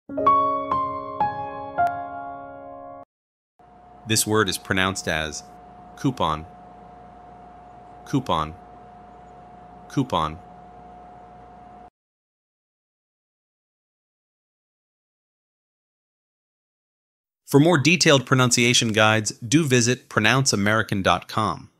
This word is pronounced as coupon, coupon, coupon. For more detailed pronunciation guides, do visit pronounceamerican.com.